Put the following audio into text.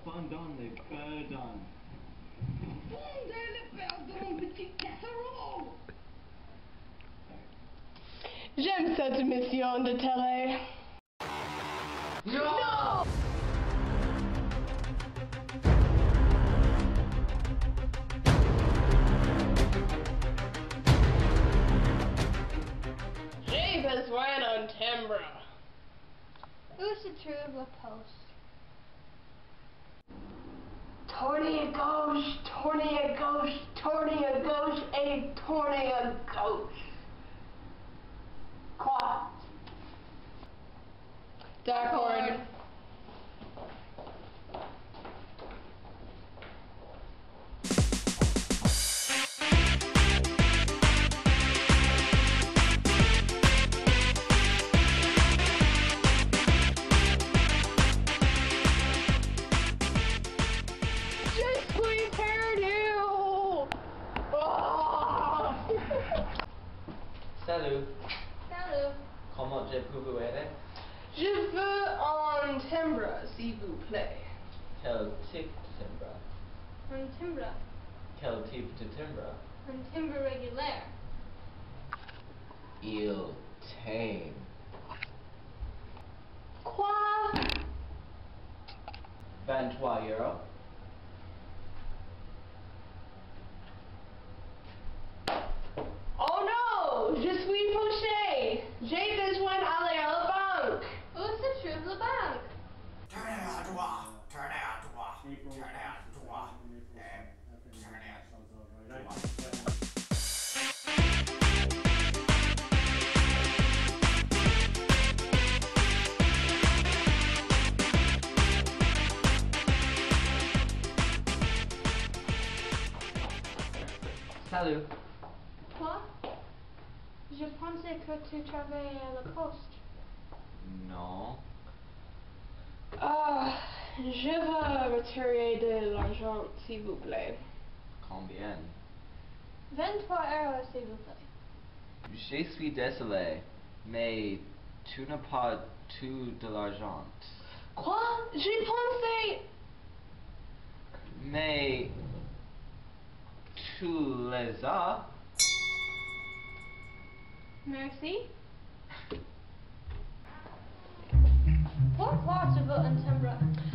Fondant les perdants. Fondez les perdants, petite casserole. J'aime cette émission de télé. Non! J'ai besoin d'un timbre. Où se trouve la poste? Tournez à gauche, tournez à gauche, tournez à gauche et tournez à gauche. Quoi? D'accord. Salut, Salut. comment je peux vous aider? Je veux un timbre, s'il vous plaît. Quel type de timbre? Un timbre. Quel type de timbre? Un timbre régulier. Il tame. Quoi? 23 euros. Oh non, je suis fauché. J'ai besoin d'aller à la banque. Où se trouve la banque? Tournez à droite, tournez à droite, tournez à droite, tournez à droite. Salut. Quoi? Je pensais que tu travaillais à la poste. Non. Ah, je veux retirer de l'argent, s'il vous plaît. Combien? 23 euros, s'il vous plaît. Je suis désolé, mais tu n'as pas tout de l'argent. Quoi? J'ai pensé... Mais tu les as? Merci. Pourquoi tu veux un timbre?